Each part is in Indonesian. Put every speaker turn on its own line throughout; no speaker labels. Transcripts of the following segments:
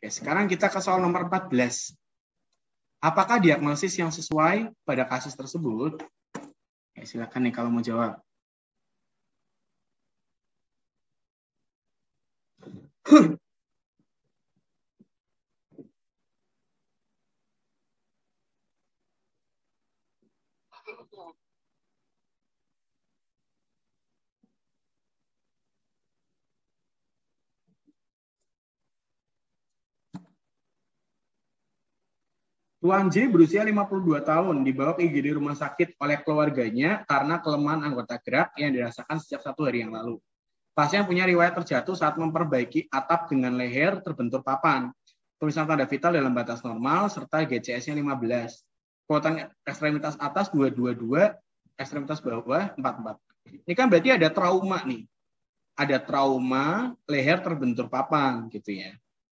Oke, sekarang kita ke soal nomor 14. Apakah diagnosis yang sesuai pada kasus tersebut? Oke, silakan nih kalau mau jawab. Tuan J berusia 52 tahun, dibawa ke IGD rumah sakit oleh keluarganya karena kelemahan anggota gerak yang dirasakan sejak 1 hari yang lalu. Pasien punya riwayat terjatuh saat memperbaiki atap dengan leher terbentur papan. Tulisan tanda vital dalam batas normal, serta GCS-nya 15. Kekuatan ekstremitas atas 222, ekstremitas bawah 44. Ini kan berarti ada trauma nih. Ada trauma leher terbentur papan gitu ya.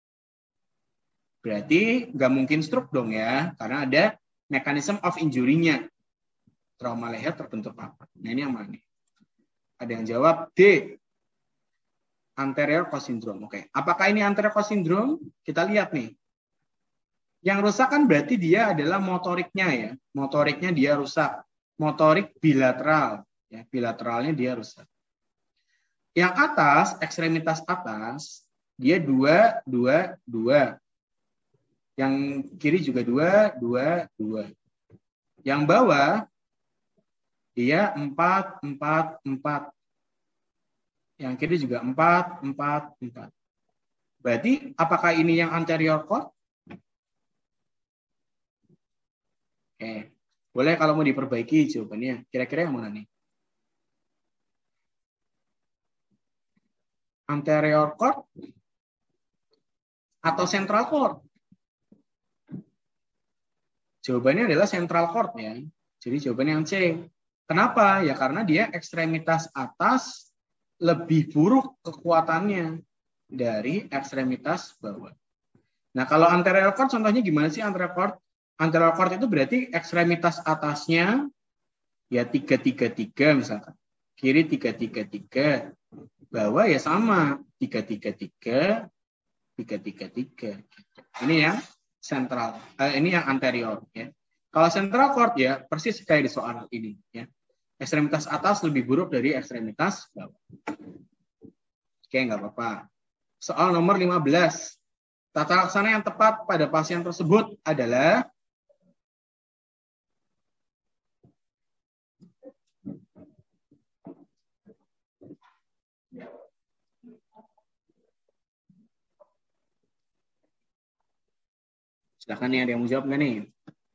Berarti nggak mungkin stroke dong ya, karena ada mechanism of injury-nya. Trauma leher terbentur papan. Nah ini yang mana nih? Ada yang jawab D. Anterior cost syndrome. Oke. Apakah ini anterior cost syndrome? Kita lihat nih. Yang rusak kan berarti dia adalah motoriknya ya. Motoriknya dia rusak. Motorik bilateral. Ya, bilateralnya dia rusak. Yang atas, ekstremitas atas, dia 2, 2, 2. Yang kiri juga 2, 2, 2. Yang bawah, dia 4, 4, 4. Yang kiri juga 4, 4, 4. Berarti apakah ini yang anterior cord? Oke. Boleh kalau mau diperbaiki jawabannya. Kira-kira yang mana nih? Anterior cord atau central cord? Jawabannya adalah central cord ya. Jadi jawabannya yang C. Kenapa? Ya karena dia ekstremitas atas lebih buruk kekuatannya dari ekstremitas bawah. Nah, kalau anterior cord contohnya gimana sih anterior cord? Anterior cord itu berarti ekstremitas atasnya ya 3-3-3 misalkan. Kiri 3-3-3. Bawah ya sama 3-3-3, 3-3-3. Ini yang central, ini yang anterior ya. Kalau central cord ya persis kayak di soal ini ya. Ekstremitas atas lebih buruk dari ekstremitas bawah. Oke, nggak apa-apa. Soal nomor 15. Tata laksana yang tepat pada pasien tersebut adalah silakan nih, ada yang mau jawab nggak nih?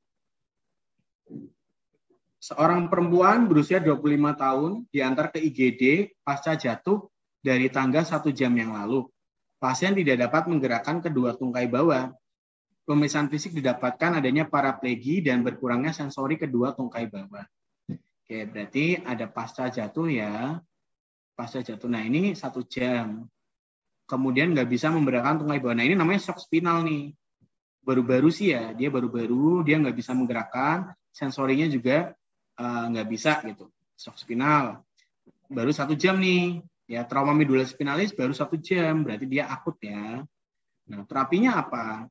Seorang perempuan berusia 25 tahun diantar ke IGD pasca jatuh dari tangga 1 jam yang lalu. Pasien tidak dapat menggerakkan kedua tungkai bawah. Pemeriksaan fisik didapatkan adanya paraplegi dan berkurangnya sensori kedua tungkai bawah. Oke, berarti ada pasca jatuh ya. Pasca jatuh. Nah, ini 1 jam. Kemudian nggak bisa menggerakkan tungkai bawah. Nah, ini namanya shock spinal nih. Baru-baru sih ya. Dia baru-baru, dia nggak bisa menggerakkan. Sensorinya juga nggak bisa gitu. Shock spinal. Baru 1 jam nih. Ya, trauma medula spinalis baru 1 jam. Berarti dia akut ya. Nah, terapinya apa?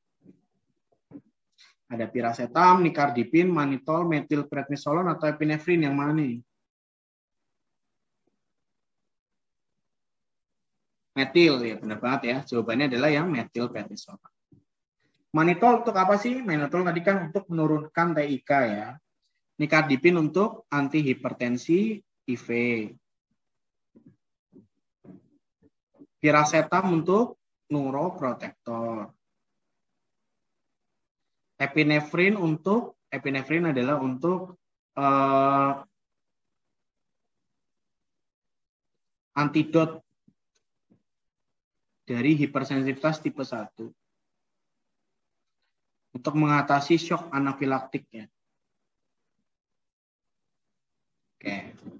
Ada piracetam, nicardipin, mannitol, metilprednisolon, atau epinefrin, yang mana nih? Metil, ya benar banget ya. Jawabannya adalah yang metilprednisolon. Mannitol untuk apa sih? Mannitol tadi kan untuk menurunkan TIK ya. Nicardipin untuk antihipertensi IV. Piracetam untuk neuroprotektor. Epinefrin adalah untuk antidot dari hipersensitivitas tipe 1 untuk mengatasi shock anafilaktik ya. Oke.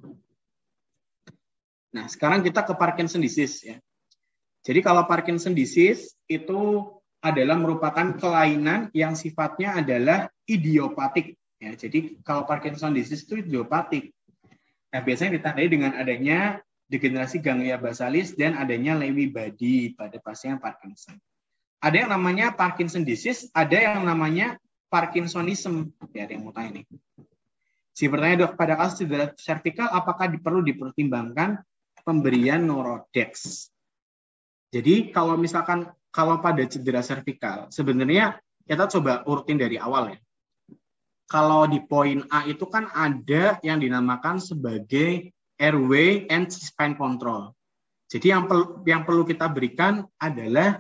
Nah, sekarang kita ke Parkinson disease ya. Jadi kalau Parkinson disease itu adalah merupakan kelainan yang sifatnya adalah idiopatik. Ya, jadi kalau Parkinson disease itu idiopatik. Nah, biasanya ditandai dengan adanya degenerasi ganglia basalis dan adanya Lewy body pada pasien Parkinson. Ada yang namanya Parkinson disease, ada yang namanya Parkinsonism. Ya, ada yang mau tanya nih. Si bertanya, dok, pada kasus cedera servikal, apakah perlu dipertimbangkan pemberian Neurodex? Jadi kalau misalkan kalau pada cedera servikal, sebenarnya kita coba urutin dari awal ya. Kalau di poin A itu kan ada yang dinamakan sebagai airway and spine control. Jadi yang perlu kita berikan adalah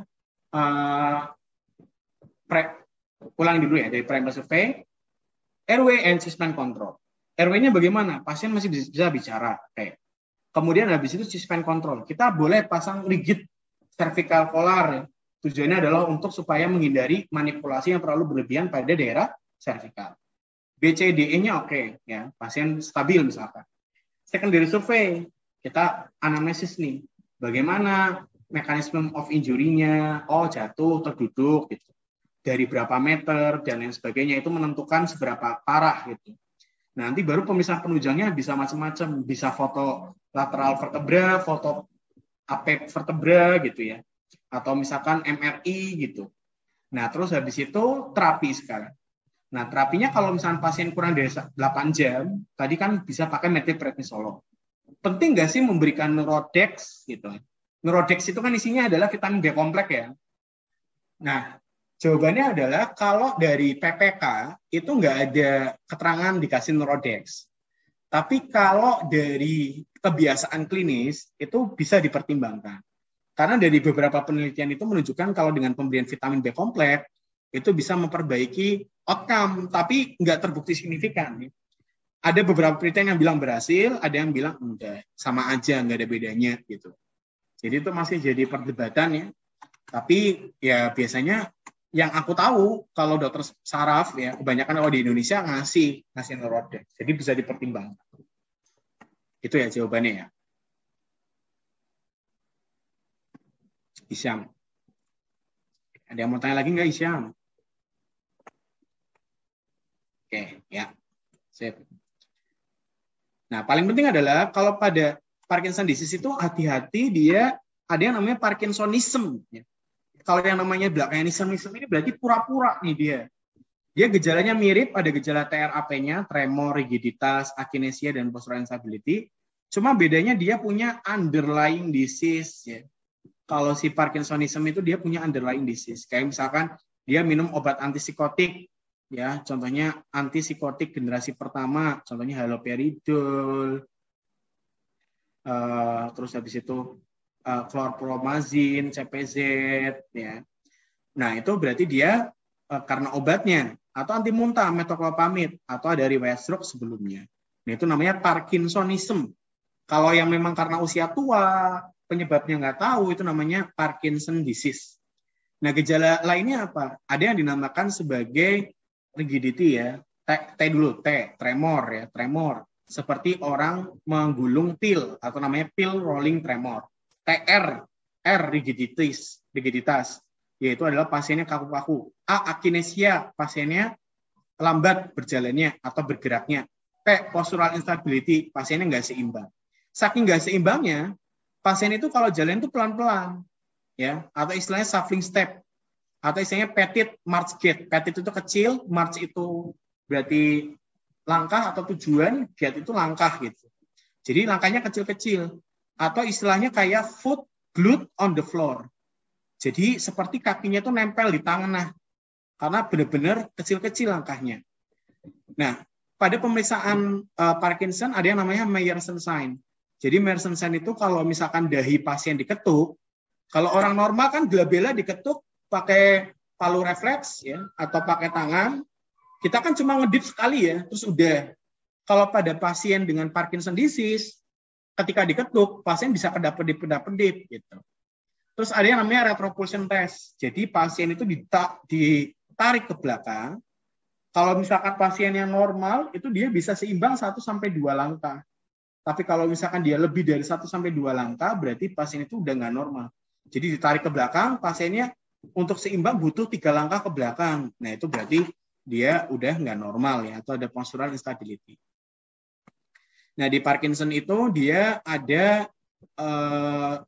ulang dulu ya, dari primary survey, airway and spine control. Airway-nya bagaimana? Pasien masih bisa bicara. Oke. Kemudian habis itu spine control. Kita boleh pasang rigid cervical collar. Tujuannya adalah untuk supaya menghindari manipulasi yang terlalu berlebihan pada daerah cervical. BCDE-nya oke, ya, pasien stabil misalkan. Secondary survey, kita anamnesis nih. Bagaimana mekanisme of injury-nya? Oh, jatuh, terduduk gitu. Dari berapa meter dan lain sebagainya, itu menentukan seberapa parah gitu. Nanti baru pemeriksaan penunjangnya bisa macam-macam, bisa foto lateral vertebra, foto AP vertebra gitu ya. Atau misalkan MRI gitu. Nah, terus habis itu terapi sekarang. Nah, terapinya kalau misalkan pasien kurang dari 8 jam, tadi kan bisa pakai methylprednisolone. Penting nggak sih memberikan Neurodex gitu? Neurodex itu kan isinya adalah vitamin B kompleks ya. Nah, jawabannya adalah kalau dari PPK itu nggak ada keterangan dikasih Neurodex. Tapi kalau dari kebiasaan klinis itu bisa dipertimbangkan. Karena dari beberapa penelitian itu menunjukkan kalau dengan pemberian vitamin B kompleks itu bisa memperbaiki outcome, tapi nggak terbukti signifikan. Ada beberapa penelitian yang bilang berhasil, ada yang bilang enggak, sama aja, nggak ada bedanya gitu. Jadi itu masih jadi perdebatan ya. Tapi ya biasanya yang aku tahu kalau dokter saraf ya kebanyakan kalau di Indonesia ngasih Neurodex, jadi bisa dipertimbangkan. Itu ya jawabannya ya. Isyam. Ada yang mau tanya lagi nggak, Isyam? Oke, ya. Sip. Nah, paling penting adalah kalau pada Parkinson disease itu hati-hati, dia ada yang namanya Parkinsonism. Ya. Kalau yang namanya belakanganism ini berarti pura-pura nih dia. Dia gejalanya mirip, ada gejala TRAP-nya, tremor, rigiditas, akinesia, dan postural instability. Cuma bedanya dia punya underlying disease. Ya. Kalau si Parkinsonism itu dia punya underlying disease. Kayak misalkan dia minum obat antipsikotik, ya, contohnya antipsikotik generasi pertama, contohnya haloperidol, terus habis itu chlorpromazine, CPZ, ya. Nah itu berarti dia karena obatnya, atau anti muntah, metoclopramid, atau ada riwayat stroke sebelumnya. Nah itu namanya Parkinsonism. Kalau yang memang karena usia tua, penyebabnya nggak tahu, itu namanya Parkinson disease. Nah gejala lainnya apa? Ada yang dinamakan sebagai rigidity ya, T dulu, tremor ya, tremor. Seperti orang menggulung pil atau namanya pill rolling tremor. TR, rigiditas, yaitu adalah pasiennya kaku-kaku. A, akinesia, pasiennya lambat berjalannya atau bergeraknya. P, postural instability, pasiennya nggak seimbang. Saking nggak seimbangnya, pasien itu kalau jalan itu pelan-pelan, ya, atau istilahnya shuffling step. Atau istilahnya petit march gait. Petit itu kecil, march itu berarti langkah atau tujuan, gait itu langkah gitu. Jadi langkahnya kecil-kecil. Atau istilahnya kayak foot glued on the floor. Jadi seperti kakinya itu nempel di tanah. Karena benar-benar kecil-kecil langkahnya. Nah, pada pemeriksaan Parkinson ada yang namanya Meyerson sign. Jadi Meyerson sign itu kalau misalkan dahi pasien diketuk, kalau orang normal kan glabella diketuk pakai palu refleks ya atau pakai tangan, kita kan cuma ngedip sekali ya, terus udah. Kalau pada pasien dengan Parkinson disease, ketika diketuk, pasien bisa kedap-kedip gitu. Terus ada yang namanya retropulsion test. Jadi pasien itu ditarik ke belakang. Kalau misalkan pasien yang normal, itu dia bisa seimbang 1-2 langkah. Tapi kalau misalkan dia lebih dari 1-2 langkah, berarti pasien itu udah nggak normal. Jadi ditarik ke belakang, pasiennya untuk seimbang butuh 3 langkah ke belakang. Nah itu berarti dia udah nggak normal ya, atau ada postural instability. Nah di Parkinson itu dia ada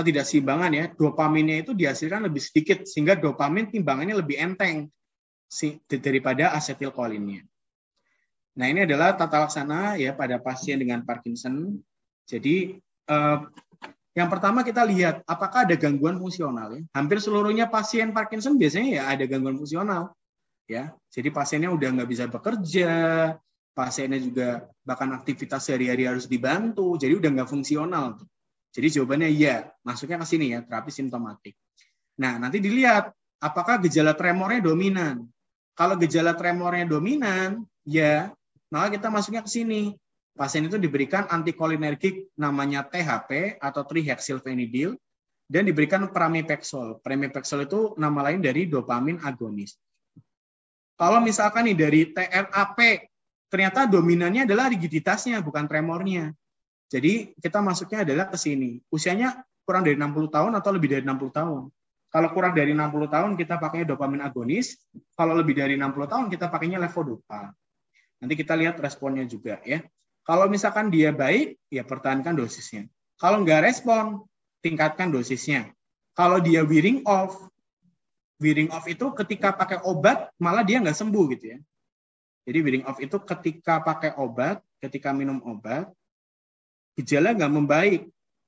ketidakseimbangan ya, dopaminnya itu dihasilkan lebih sedikit sehingga dopamin timbangannya lebih enteng daripada asetilkolinnya. Nah, ini adalah tata laksana ya pada pasien dengan Parkinson. Jadi yang pertama kita lihat apakah ada gangguan fungsional ya. Hampir seluruhnya pasien Parkinson biasanya ya ada gangguan fungsional ya. Jadi pasiennya udah nggak bisa bekerja, pasiennya juga bahkan aktivitas sehari-hari harus dibantu, jadi udah nggak fungsional. Jadi jawabannya iya, masuknya ke sini ya, terapi simptomatik. Nah, nanti dilihat apakah gejala tremornya dominan. Kalau gejala tremornya dominan, ya, maka kita masuknya ke sini. Pasien itu diberikan antikolinergik namanya THP atau trihexylphenidil dan diberikan pramipexol. Pramipexol itu nama lain dari dopamin agonis. Kalau misalkan nih dari TRAP, ternyata dominannya adalah rigiditasnya, bukan tremornya. Jadi kita masuknya adalah ke sini. Usianya kurang dari 60 tahun atau lebih dari 60 tahun. Kalau kurang dari 60 tahun kita pakainya dopamin agonis. Kalau lebih dari 60 tahun kita pakainya levodopa. Nanti kita lihat responnya juga ya. Kalau misalkan dia baik, ya pertahankan dosisnya. Kalau nggak respon, tingkatkan dosisnya. Kalau dia wearing off itu ketika pakai obat malah dia nggak sembuh gitu ya. Jadi wearing off itu ketika pakai obat, ketika minum obat, gejala nggak membaik.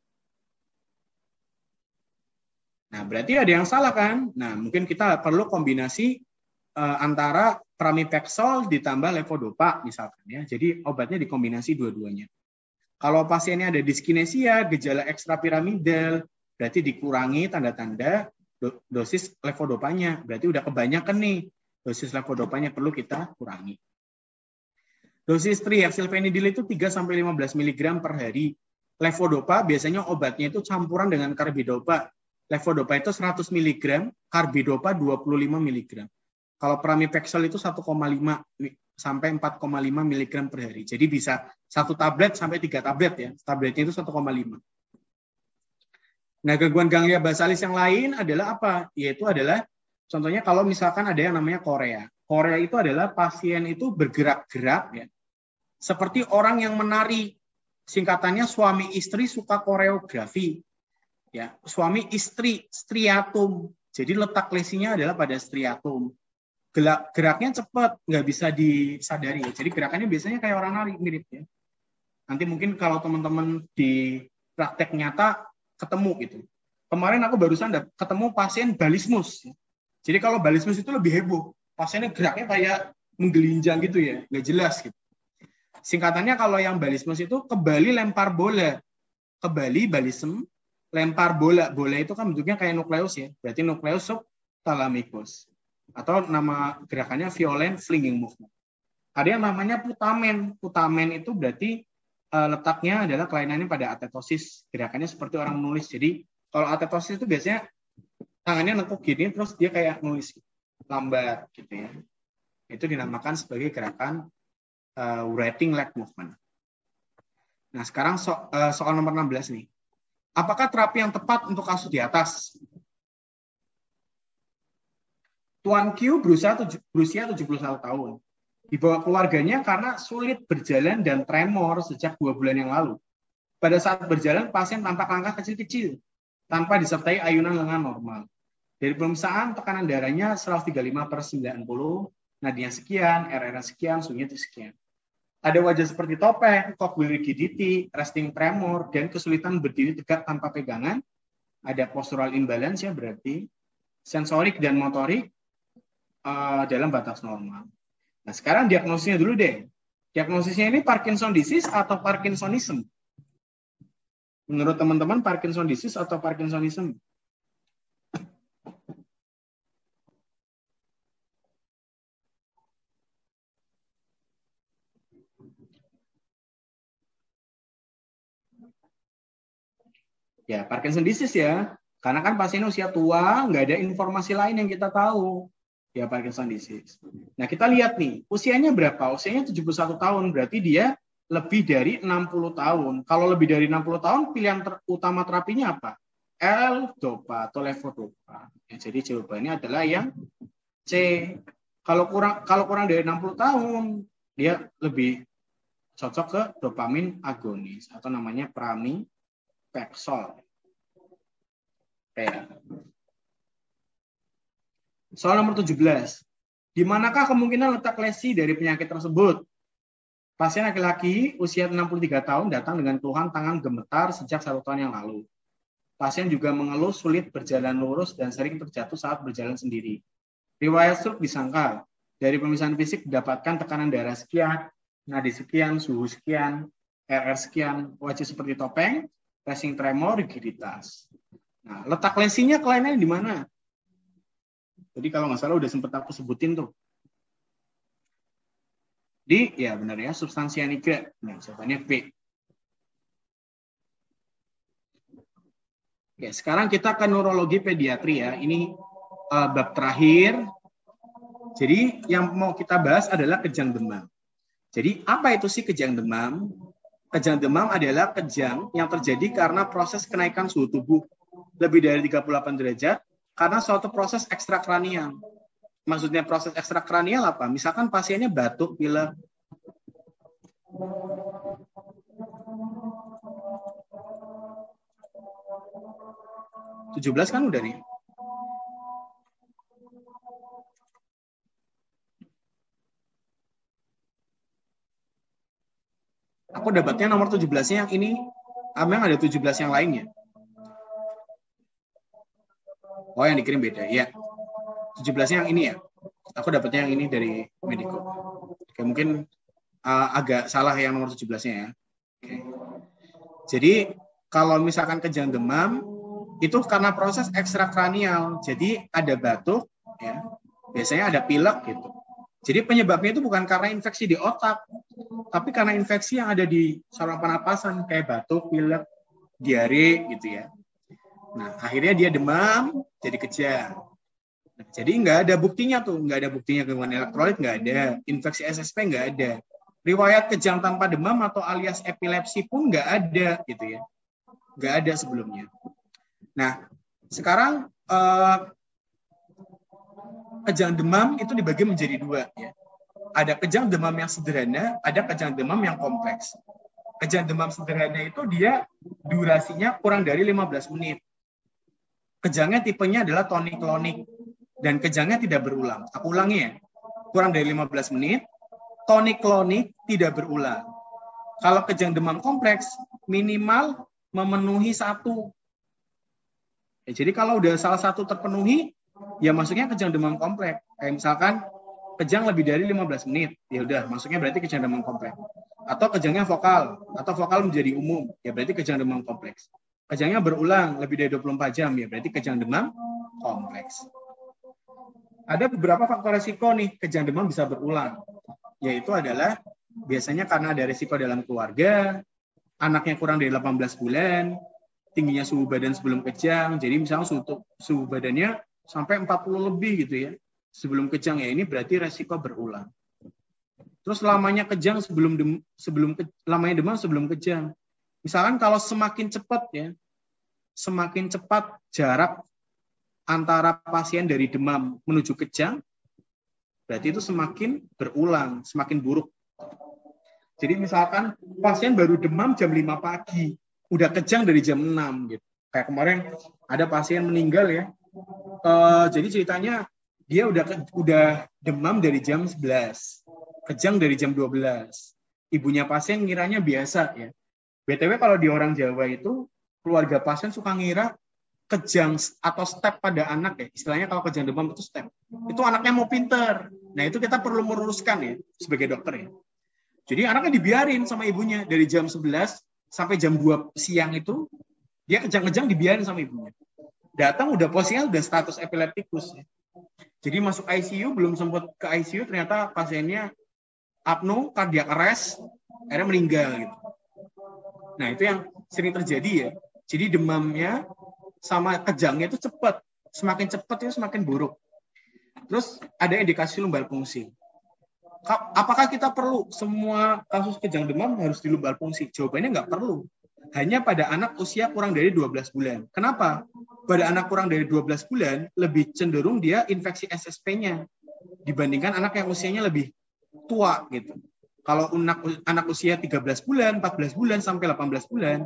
Nah, berarti ada yang salah kan? Nah, mungkin kita perlu kombinasi antara pramipexol ditambah levodopa misalkan ya. Jadi obatnya dikombinasi dua-duanya. Kalau pasiennya ada dyskinesia, gejala ekstrapiramidal, berarti dikurangi tanda-tanda dosis levodopanya. Berarti udah kebanyakan nih. Dosis levodopanya perlu kita kurangi. Dosis trihexylphenidil itu 3-15 mg per hari. Levodopa biasanya obatnya itu campuran dengan karbidopa. Levodopa itu 100 mg, karbidopa 25 mg. Kalau pramipexol itu 1,5 sampai 4,5 mg per hari. Jadi bisa 1 tablet sampai 3 tablet ya. Tabletnya itu 1,5. Nah, gangguan ganglia basalis yang lain adalah apa? Yaitu adalah contohnya kalau misalkan ada yang namanya korea. Korea itu adalah pasien itu bergerak-gerak ya. Seperti orang yang menari. Singkatannya suami istri suka koreografi. Ya, suami istri striatum. Jadi letak lesinya adalah pada striatum. Geraknya cepat, nggak bisa disadari. Jadi gerakannya biasanya kayak orang nari, mirip ya. Nanti mungkin kalau teman-teman di praktek nyata ketemu gitu. Kemarin aku barusan ketemu pasien balismus. Jadi kalau balismus itu lebih heboh. Pasiennya geraknya kayak menggelinjang gitu ya, nggak jelas gitu. Singkatannya kalau yang balismus itu kebali lempar bola. Kebali balism, lempar bola. Bola itu kan bentuknya kayak nukleus ya. Berarti nukleus subthalamikus. Atau nama gerakannya violent flinging movement. Ada yang namanya putamen. Putamen itu berarti letaknya adalah kelainannya pada atetosis. Gerakannya seperti orang menulis. Jadi kalau atetosis itu biasanya tangannya nekuk gini, terus dia kayak nulis lambat gitu ya. Itu dinamakan sebagai gerakan writing leg movement. Nah sekarang soal nomor 16 nih. Apakah terapi yang tepat untuk kasus di atas? Tuan Q berusia 71 tahun. Dibawa keluarganya karena sulit berjalan dan tremor sejak 2 bulan yang lalu. Pada saat berjalan, pasien tampak langkah kecil-kecil, tanpa disertai ayunan lengan normal. Dari pemeriksaan, tekanan darahnya 135/90, nadinya sekian, RR sekian, suhunya sekian. Ada wajah seperti topeng, cogwheel rigidity, resting tremor, dan kesulitan berdiri tegak tanpa pegangan. Ada postural imbalance ya berarti. Sensorik dan motorik dalam batas normal. Nah, sekarang diagnosisnya dulu deh. Diagnosisnya ini Parkinson disease atau Parkinsonism? Menurut teman-teman Parkinson disease atau Parkinsonism? Ya, Parkinson disease ya. Karena kan pasiennya usia tua, nggak ada informasi lain yang kita tahu. Ya, Parkinson disease. Nah, kita lihat nih, usianya berapa? Usianya 71 tahun, berarti dia lebih dari 60 tahun. Kalau lebih dari 60 tahun, pilihan utama terapinya apa? L-dopa atau levodopa. Ya, jadi jawabannya adalah yang C. Kalau kurang dari 60 tahun, dia lebih cocok ke dopamin agonis atau namanya pramipexol. Kayak. Soal nomor 17. Di manakah kemungkinan letak lesi dari penyakit tersebut? Pasien laki-laki usia 63 tahun datang dengan keluhan tangan gemetar sejak 1 tahun yang lalu. Pasien juga mengeluh sulit berjalan lurus dan sering terjatuh saat berjalan sendiri. Riwayat stroke disangkal. Dari pemeriksaan fisik didapatkan tekanan darah sekian, nadi sekian, suhu sekian, RR sekian, wajah seperti topeng, racing tremor, rigiditas. Nah, letak lesinya kliennya di mana? Jadi kalau nggak salah udah sempat aku sebutin tuh. Ya benar ya, substansi nigra. Nah, jawabannya B. Oke, sekarang kita ke neurologi pediatri ya. Ini bab terakhir. Jadi yang mau kita bahas adalah kejang demam. Jadi apa itu sih kejang demam? Kejang demam adalah kejang yang terjadi karena proses kenaikan suhu tubuh lebih dari 38 derajat karena suatu proses ekstrakranial. Maksudnya proses ekstrakranial apa? Misalkan pasiennya batuk, pilek. Tujuh belas kan udah nih. Aku dapatnya nomor 17-nya yang ini. Memang ada 17 yang lainnya. Oh, yang dikirim beda. Ya. 17-nya yang ini ya. Aku dapatnya yang ini dari Mediko. Oke, mungkin agak salah yang nomor 17-nya ya. Oke. Jadi, kalau misalkan kejang demam, itu karena proses ekstrakranial. Jadi, ada batuk, ya. Biasanya ada pilek gitu. Jadi, penyebabnya itu bukan karena infeksi di otak, tapi karena infeksi yang ada di saluran pernapasan, kayak batuk, pilek, diare gitu ya. Nah, akhirnya dia demam, jadi kejang. Nah, jadi nggak ada buktinya tuh, nggak ada buktinya gangguan elektrolit, nggak ada. Infeksi SSP nggak ada. Riwayat kejang tanpa demam atau alias epilepsi pun nggak ada, gitu ya. Nggak ada sebelumnya. Nah, sekarang kejang demam itu dibagi menjadi 2, ya. Ada kejang demam yang sederhana, ada kejang demam yang kompleks. Kejang demam sederhana itu dia durasinya kurang dari 15 menit. Kejangnya tipenya adalah tonik-klonik dan kejangnya tidak berulang. Aku ulangi ya. Kurang dari 15 menit, tonik-klonik tidak berulang. Kalau kejang demam kompleks, minimal memenuhi 1. Ya, jadi kalau udah salah satu terpenuhi, ya masuknya kejang demam kompleks. Kayak misalkan kejang lebih dari 15 menit, ya udah masuknya berarti kejang demam kompleks. Atau kejangnya vokal, atau vokal menjadi umum, ya berarti kejang demam kompleks. Kejangnya berulang lebih dari 24 jam, ya berarti kejang demam kompleks. Ada beberapa faktor resiko nih kejang demam bisa berulang, yaitu adalah biasanya karena ada resiko dalam keluarga, anaknya kurang dari 18 bulan, tingginya suhu badan sebelum kejang, jadi misalnya suhu badannya sampai 40 lebih gitu ya, sebelum kejang, ya ini berarti resiko berulang. Terus lamanya kejang lamanya demam sebelum kejang. Misalkan kalau semakin cepat ya, semakin cepat jarak antara pasien dari demam menuju kejang, berarti itu semakin berulang, semakin buruk. Jadi misalkan pasien baru demam jam 5 pagi, udah kejang dari jam 6 gitu. Kayak kemarin ada pasien meninggal ya. Jadi ceritanya dia udah demam dari jam 11, kejang dari jam 12. Ibunya pasien ngiranya biasa ya. BTW kalau di orang Jawa itu keluarga pasien suka ngira kejang atau step pada anak ya. Istilahnya kalau kejang demam itu step. Itu anaknya mau pinter. Nah itu kita perlu meluruskan ya sebagai dokter ya. Jadi anaknya dibiarin sama ibunya dari jam 11 sampai jam 2 siang itu dia kejang-kejang dibiarin sama ibunya. Datang udah posisinya udah status epileptikus ya. Jadi masuk ICU belum sempat ke ICU ternyata pasiennya apno, cardiac arrest, akhirnya meninggal gitu. Nah, itu yang sering terjadi ya. Jadi demamnya sama kejangnya itu cepat. Semakin cepat itu semakin buruk. Terus ada indikasi lumbar fungsi. Apakah kita perlu semua kasus kejang demam harus di lumbar fungsi? Jawabannya nggak perlu. Hanya pada anak usia kurang dari 12 bulan. Kenapa? Pada anak kurang dari 12 bulan lebih cenderung dia infeksi SSP-nya dibandingkan anak yang usianya lebih tua gitu. Kalau anak usia 13 bulan, 14 bulan, sampai 18 bulan,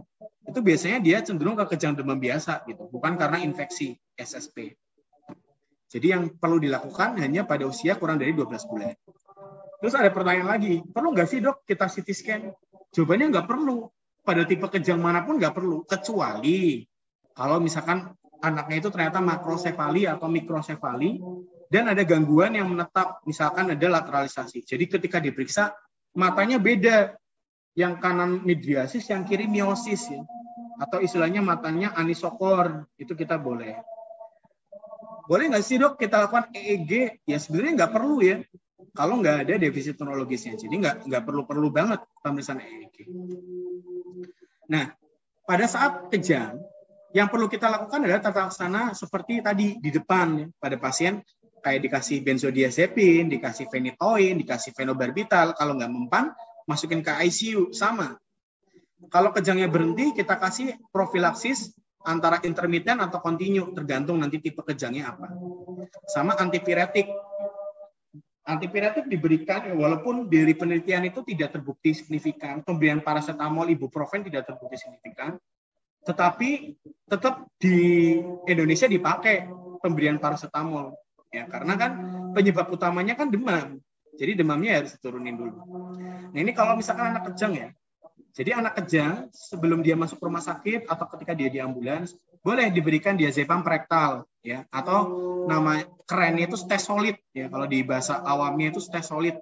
itu biasanya dia cenderung ke kejang demam biasa gitu, bukan karena infeksi SSP. Jadi yang perlu dilakukan hanya pada usia kurang dari 12 bulan. Terus ada pertanyaan lagi, perlu nggak sih dok kita CT scan? Jawabannya nggak perlu. Pada tipe kejang manapun nggak perlu, kecuali kalau misalkan anaknya itu ternyata makrosefali atau mikrosefali dan ada gangguan yang menetap, misalkan ada lateralisasi. Jadi ketika diperiksa matanya beda, yang kanan midriasis, yang kiri miosis ya. Atau istilahnya matanya anisokor, itu kita boleh. Boleh nggak sih dok kita lakukan EEG? Ya sebenarnya nggak perlu ya, kalau nggak ada defisit neurologisnya. Jadi nggak perlu banget pemeriksaan EEG. Nah, pada saat kejang, yang perlu kita lakukan adalah tata laksana seperti tadi di depan ya, pada pasien kayak dikasih benzodiazepin, dikasih phenytoin, dikasih phenobarbital. Kalau nggak mempan, masukin ke ICU sama. Kalau kejangnya berhenti, kita kasih profilaksis antara intermiten atau kontinu, tergantung nanti tipe kejangnya apa. Sama antipiretik. Antipiretik diberikan walaupun dari penelitian itu tidak terbukti signifikan, pemberian paracetamol, ibuprofen tidak terbukti signifikan, tetapi tetap di Indonesia dipakai pemberian paracetamol ya, karena kan penyebab utamanya kan demam. Jadi demamnya harus diturunin dulu. Nah, ini kalau misalkan anak kejang ya. Jadi anak kejang sebelum dia masuk rumah sakit atau ketika dia di ambulans boleh diberikan diazepam rektal ya, atau nama kerennya itu stesolid ya, kalau di bahasa awamnya itu stesolid.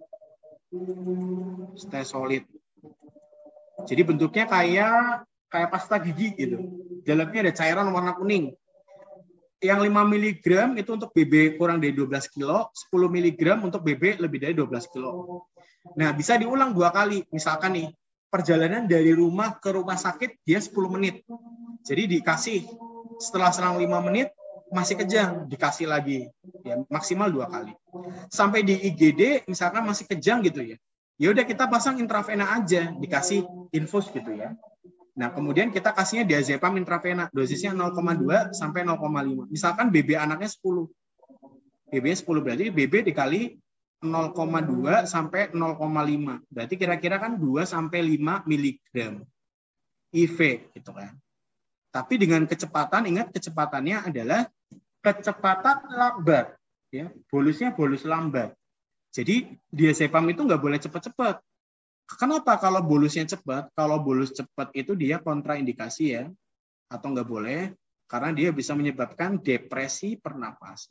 Jadi bentuknya kayak pasta gigi gitu. Dalamnya ada cairan warna kuning. Yang 5 mg itu untuk BB kurang dari 12 kilo, 10 mg untuk BB lebih dari 12 kilo. Nah, bisa diulang 2 kali. Misalkan nih, perjalanan dari rumah ke rumah sakit dia 10 menit. Jadi dikasih setelah selang 5 menit masih kejang, dikasih lagi ya, maksimal 2 kali. Sampai di IGD misalkan masih kejang gitu ya. Ya udah kita pasang intravena aja, dikasih infus gitu ya. Nah, kemudian kita kasihnya diazepam intravena, dosisnya 0,2 sampai 0,5. Misalkan BB anaknya 10. BB 10 berarti BB dikali 0,2 sampai 0,5. Berarti kira-kira kan 2 sampai 5 mg IV gitu kan. Tapi dengan kecepatan, ingat kecepatannya adalah kecepatan lambat ya. Bolusnya bolus lambat. Jadi diazepam itu nggak boleh cepat-cepat. Kenapa kalau bolusnya cepat? Kalau bolus cepat itu dia kontraindikasi ya, atau nggak boleh, karena dia bisa menyebabkan depresi pernapasan.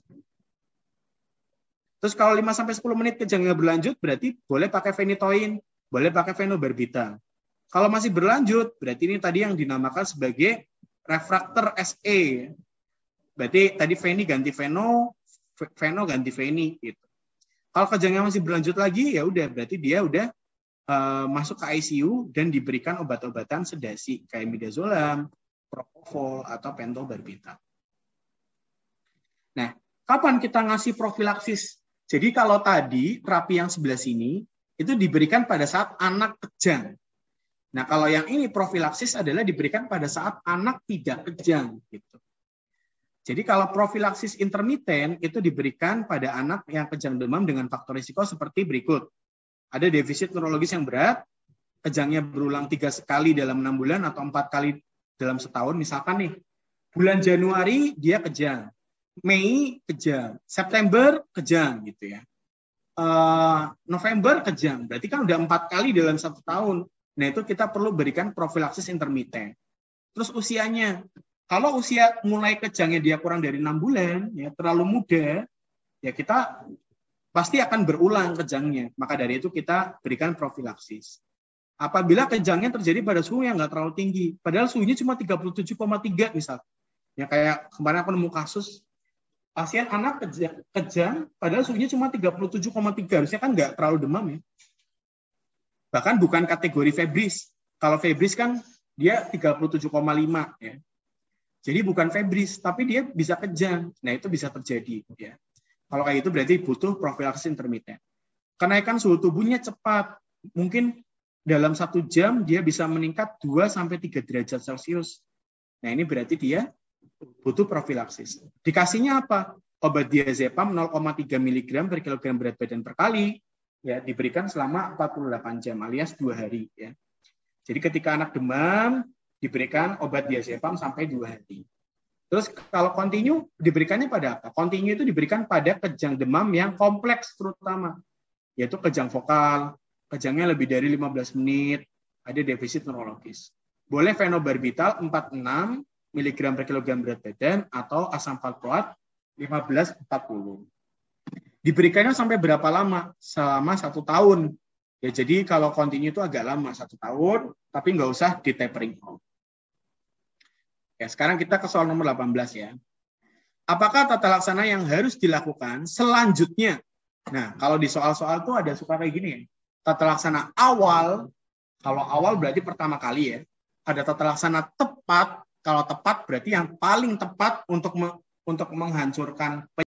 Terus kalau 5-10 menit kejangnya berlanjut, berarti boleh pakai phenytoin, boleh pakai phenobarbital. Kalau masih berlanjut, berarti ini tadi yang dinamakan sebagai refraktor SE. Berarti tadi pheny ganti pheno ganti pheny gitu. Kalau kejangnya masih berlanjut lagi, ya udah berarti dia udah masuk ke ICU dan diberikan obat-obatan sedasi kayak midazolam, propofol atau pentobarbital. Nah, kapan kita ngasih profilaksis? Jadi kalau tadi terapi yang sebelah sini itu diberikan pada saat anak kejang. Nah, kalau yang ini profilaksis adalah diberikan pada saat anak tidak kejang gitu. Jadi kalau profilaksis intermiten itu diberikan pada anak yang kejang demam dengan faktor risiko seperti berikut. Ada defisit neurologis yang berat, kejangnya berulang 3 kali dalam 6 bulan atau 4 kali dalam setahun. Misalkan nih, bulan Januari dia kejang, Mei kejang, September kejang gitu ya. November kejang, berarti kan udah 4 kali dalam 1 tahun. Nah itu kita perlu berikan profilaksis intermiten. Terus usianya, kalau usia mulai kejangnya dia kurang dari 6 bulan, ya terlalu muda, ya kita pasti akan berulang kejangnya. Maka dari itu kita berikan profilaksis. Apabila kejangnya terjadi pada suhu yang nggak terlalu tinggi, padahal suhunya cuma 37,3 misal. Ya kayak kemarin aku nemu kasus pasien anak kejang, padahal suhunya cuma 37,3. Harusnya kan nggak terlalu demam ya. Bahkan bukan kategori febris. Kalau febris kan dia 37,5 ya. Jadi bukan febris, tapi dia bisa kejang. Nah itu bisa terjadi ya. Kalau kayak itu berarti butuh profilaksis intermiten. Kenaikan suhu tubuhnya cepat. Mungkin dalam 1 jam dia bisa meningkat 2-3 derajat Celcius. Nah ini berarti dia butuh profilaksis. Dikasihnya apa? Obat diazepam 0,3 mg per kilogram berat badan per kali. Ya, diberikan selama 48 jam alias 2 hari. Ya. Jadi ketika anak demam, diberikan obat diazepam sampai 2 hari. Terus kalau kontinu diberikannya pada apa? Kontinu itu diberikan pada kejang demam yang kompleks terutama, yaitu kejang vokal, kejangnya lebih dari 15 menit, ada defisit neurologis. Boleh fenobarbital 46 mg per kilogram berat badan atau asam valproat 15-40. Diberikannya sampai berapa lama? Selama 1 tahun. Ya, jadi kalau kontinu itu agak lama, 1 tahun, tapi nggak usah di tapering off. Ya, sekarang kita ke soal nomor 18 ya. Apakah tata laksana yang harus dilakukan selanjutnya? Nah, kalau di soal-soal tuh ada suka kayak gini ya. Tata laksana awal, kalau awal berarti pertama kali ya. Ada tata laksana tepat, kalau tepat berarti yang paling tepat untuk menghancurkan